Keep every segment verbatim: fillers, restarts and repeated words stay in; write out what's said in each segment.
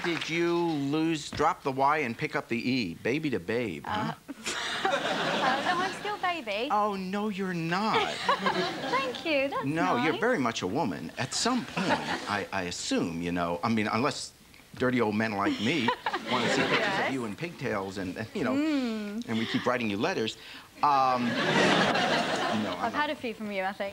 did you lose, drop the Y and pick up the E? Baby to babe, huh? Uh, uh, no, I'm still baby. Oh, no, you're not. Thank you, that's No, nice. you're very much a woman. At some point, I, I assume, you know, I mean, unless dirty old men like me want to see pictures Yes. of you in pigtails and, and you know, Mm. and we keep writing you letters. Um, no, I've had a few from you, I think.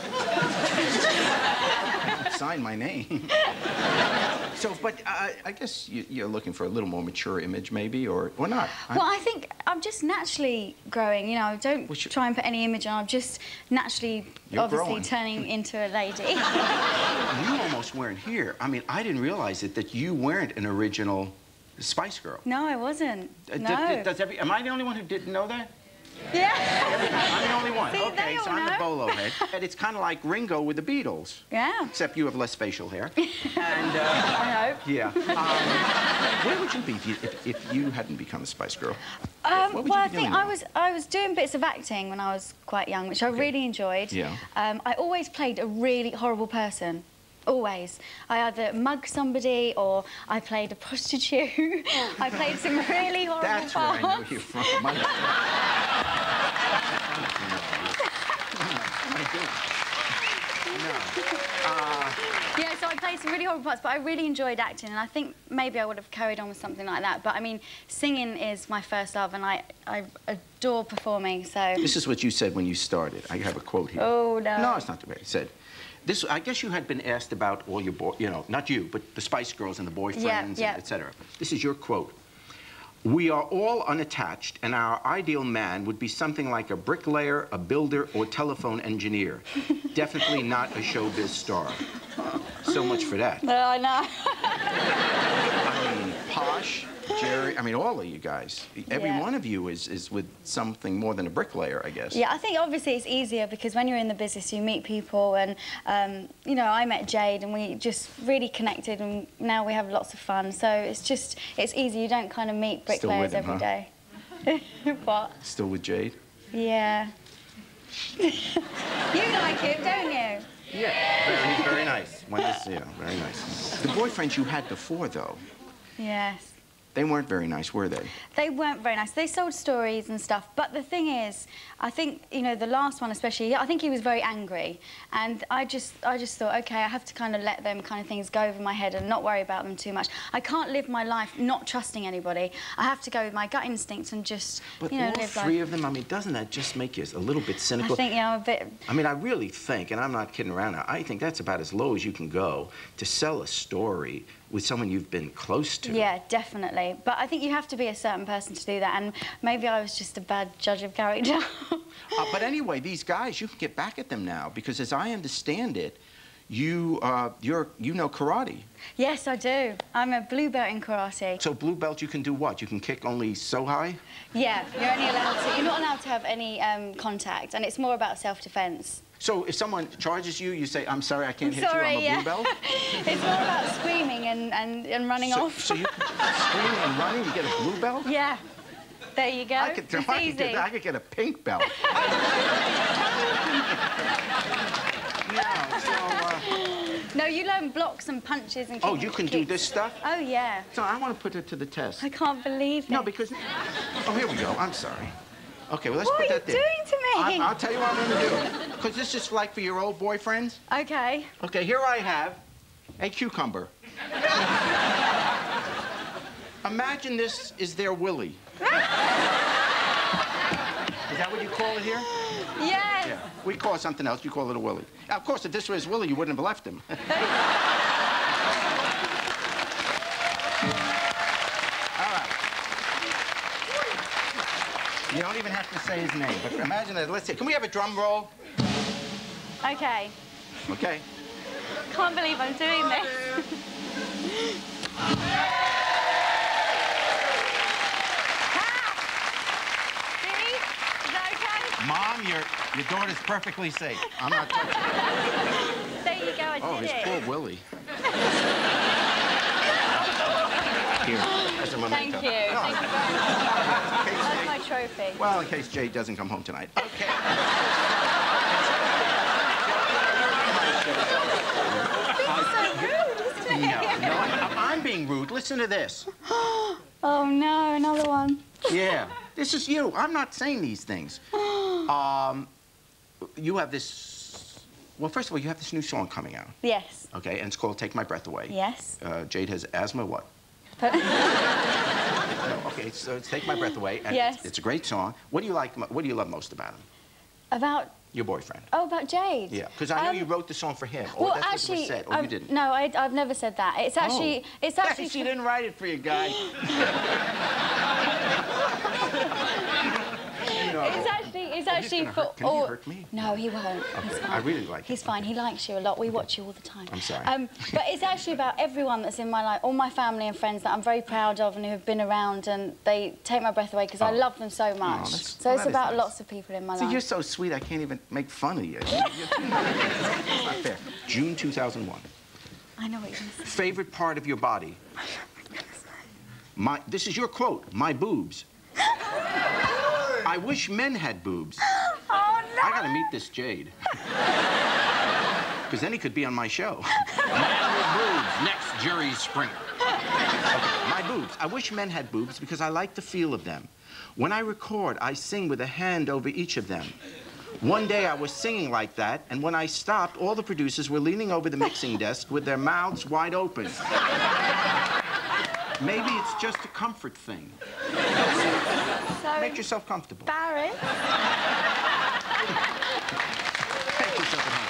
Sign my name. So, but uh, I guess you, you're looking for a little more mature image, maybe, or or not. Well, I think I'm just naturally growing. You know, I don't Well, try and put any image on. I'm just naturally, You're obviously, growing. turning into a lady. You almost weren't here. I mean, I didn't realize it that you weren't an original Spice Girl. No, I wasn't. Uh, No. Does, does every, am I the only one who didn't know that? Yeah. I'm the only one. See, Okay, they so all I'm the know. bolo head. And it's kind of like Ringo with the Beatles. Yeah. Except you have less facial hair. And, uh, I hope. yeah. Um, where would you be if you, if, if you hadn't become a Spice Girl? Um, What would well, you I be think doing I now? was I was doing bits of acting when I was quite young, which I really enjoyed. Yeah. Um, I always played a really horrible person. Always. I either mugged somebody or I played a prostitute. I played some really horrible That's where parts. I know you from. My... Yeah, so I played some really horrible parts, but I really enjoyed acting, and I think maybe I would have carried on with something like that. But I mean, singing is my first love, and I, I adore performing, so... This is what you said when you started. I have a quote here. Oh, no. No, it's not too bad. It said, this, I guess you had been asked about all your, boy, you know, not you, but the Spice Girls and the boyfriends, Yeah, and yeah. et cetera. This is your quote. We are all unattached, and our ideal man would be something like a bricklayer, a builder, or telephone engineer. Definitely not a showbiz star. So much for that. No, I know. I mean, Posh, Jerry, I mean, all of you guys. Every Yeah. one of you is, is with something more than a bricklayer, I guess. Yeah, I think obviously it's easier because when you're in the business, you meet people, and um, you know, I met Jade, and we just really connected, and now we have lots of fun. So it's just, it's easy. You don't kind of meet Still with bricklayers him, every huh? day. What? Still with Jade? Yeah. You like him, don't you? Yeah, very, he's very nice. When this, yeah, very nice. The boyfriends you had before, though, Yes. they weren't very nice, were they? They weren't very nice. They sold stories and stuff. But the thing is, I think, you know, the last one especially, I think he was very angry. And I just, I just thought, OK, I have to kind of let them kind of things go over my head and not worry about them too much. I can't live my life not trusting anybody. I have to go with my gut instincts and just, But you know, all live three life. of them, I mean, doesn't that just make you a little bit I cynical? think, yeah, I'm a bit... I mean, I really think, and I'm not kidding around now, I think that's about as low as you can go to sell a story with someone you've been close to. Yeah, definitely. But I think you have to be a certain person to do that, and maybe I was just a bad judge of character. Uh, but anyway, these guys, you can get back at them now, because as I understand it, you, uh, you're, you know karate. Yes, I do. I'm a blue belt in karate. So blue belt, you can do what? You can kick only so high? Yeah, you're only allowed to, you're not allowed to have any um, contact, and it's more about self-defense. So if someone charges you, you say, I'm sorry, I can't hit Sorry, you, I'm a yeah. blue belt? It's more about screaming and, and, and running so, off. So you screaming and running, you get a blue belt? Yeah. There you go. I could, it's I easy. could get, I could get a pink belt. Yeah, so, uh, No, you learn blocks and punches and oh, kick- you can do kicks. this stuff? Oh, yeah. So I want to put it to the test. I can't believe it. No, because... Oh, here we go. I'm sorry. Okay, well, let's What put are that you there. doing to me? I, I'll tell you what I'm going to do. Because this is like for your old boyfriends. Okay. Okay, here I have a cucumber. Imagine this is their willy. Is that what you call it here? Yes. Yeah. We call it something else. You call it a willy. Now, of course, if this was Willie, you wouldn't have left him. All right. You don't even have to say his name, but imagine that. Let's see. Can we have a drum roll? Okay. Okay. Can't believe I'm doing this. See? Is that okay? Mom, your, your daughter's perfectly safe. I'm not touching her. There you go, I Oh, did his it. poor Willie. Here, that's a memento. Thank you. No, Thank you in very much. case That's Jay- my trophy. Well, in case Jay doesn't come home tonight. Okay. This is so rude, isn't it? No, no, I'm, I'm being being rude. Listen to this. Oh, no, another one. Yeah, this is you. I'm not saying these things. Um, you have this... Well, first of all, you have this new song coming out. Yes. Okay, and it's called Take My Breath Away. Yes. Uh, Jade has asthma, what? No, okay, so it's Take My Breath Away. And Yes. It's, it's a great song. What do you like, mo- what do you love most about him? About... Your boyfriend. Oh, about Jade? Yeah, because I know Um, you wrote the song for him. Or Well, that's actually, what you said, or um, you didn't. no, I, I've never said that. It's actually, Oh. it's actually. She didn't write it for you, guy. It's actually, it's Oh, he's actually gonna for hurt- can he all. hurt me? No, he won't. He's Okay, fine. I really like him. He's fine. He likes you a lot. We watch you all the time. I'm sorry. Um, but it's actually about everyone that's in my life, all my family and friends that I'm very proud of and who have been around, and they take my breath away because I Oh. love them so much. that's- so well, it's that is about nice. lots of people in my See, life. you're so sweet, I can't even make fun of you. It's not fair. June two thousand one. I know what you're going to say. Favorite part of your body? My, this is your quote, my boobs. I wish men had boobs. Oh, no! I gotta meet this Jade. Because then he could be on my show. Man with boobs, next Jerry Springer. Okay, my boobs. I wish men had boobs because I like the feel of them. When I record, I sing with a hand over each of them. One day I was singing like that, and when I stopped, all the producers were leaning over the mixing desk with their mouths wide open. Maybe it's just a comfort thing. So Make yourself comfortable. Barry. Take yourself at home.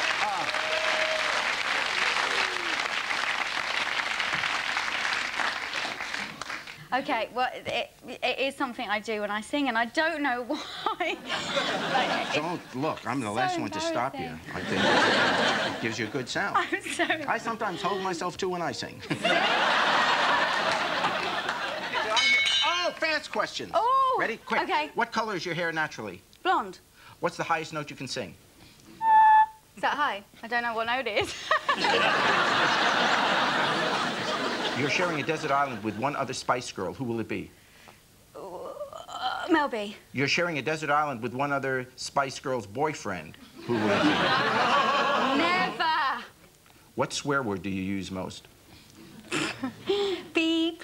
Okay, well, it, it is something I do when I sing, and I don't know why. Like, it- Don't look, I'm the so last one to stop you. embarrassing. I think it gives you a good sound. I'm so... I sometimes hold myself too when I sing. Oh, fast questions. Oh, Ready? Quick. okay. What color is your hair naturally? Blonde. What's the highest note you can sing? Is that high? I don't know what note it is. You're sharing a desert island with one other Spice Girl. Who will it be? uh, Mel B. You're sharing a desert island with one other Spice Girl's boyfriend. Who will it be? Never. What swear word do you use most? Beep.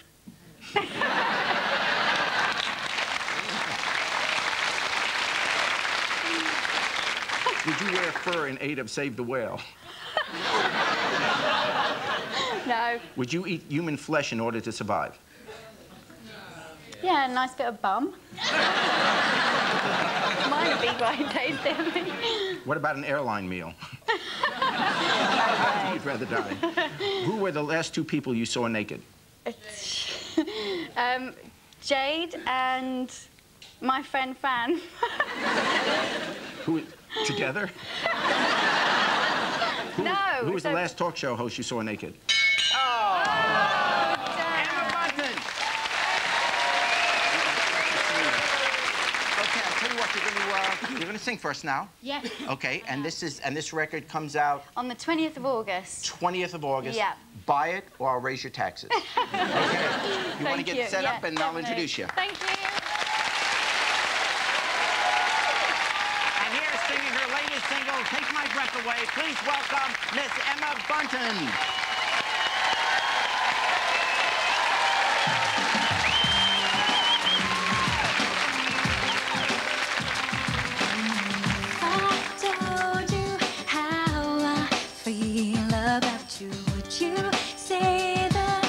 Would you wear fur in aid of Save the Whale? No. Would you eat human flesh in order to survive? Yeah, a nice bit of bum. Mine would be quite tasty, I think. What about an airline meal? You'd rather die. Who were the last two people you saw naked? um, Jade and my friend Fan. Who, together? Who, No. Who was so- the last talk show host you saw naked? Oh, damn. Emma Bunton! Okay, I'll tell you what, you're gonna, uh, you're gonna sing for us now. Yes. Okay, and this is, and this record comes out On the twentieth of August. twentieth of August. Yeah. Buy it or I'll raise your taxes. Okay? You Thank wanna get you. set Yeah, up and I'll definitely. introduce you. Thank you. And here singing her latest single, Take My Breath Away, please welcome Miss Emma Bunton. I told you how I feel about you. Would you say the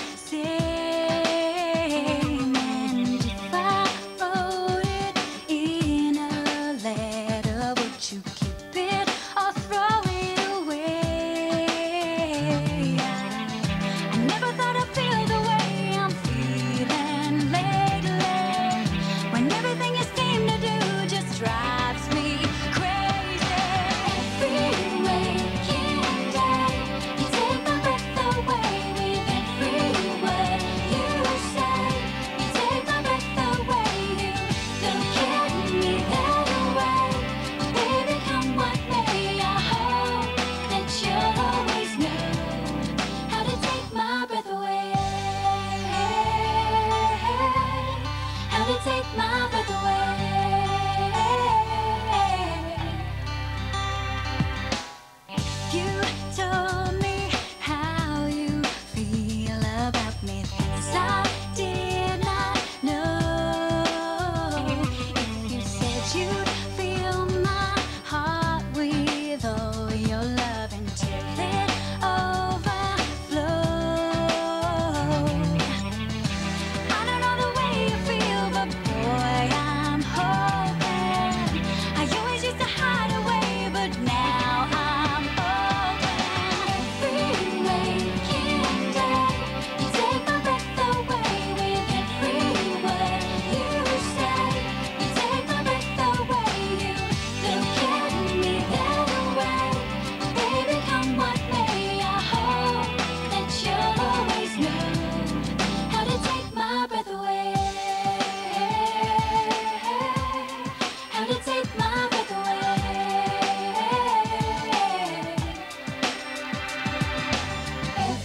same? And if I wrote it in a letter, would you keep it or throw it away? I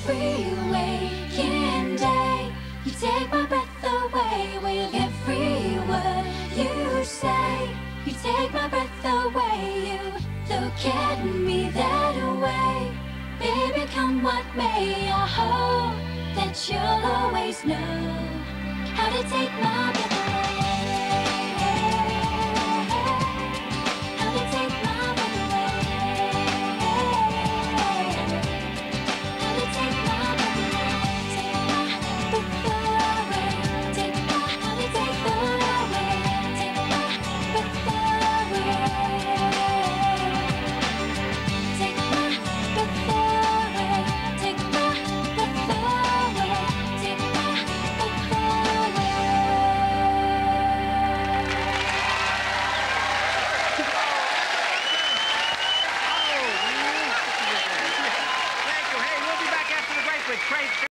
every waking day. You take my breath away with every word you say. You take my breath away, you look at me that way. Baby, come what may, I hope that you'll always know how to take my breath